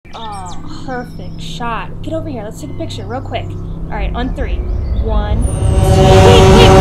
Oh, perfect shot. Get over here. Let's take a picture real quick. All right, on three. One. Wait, wait,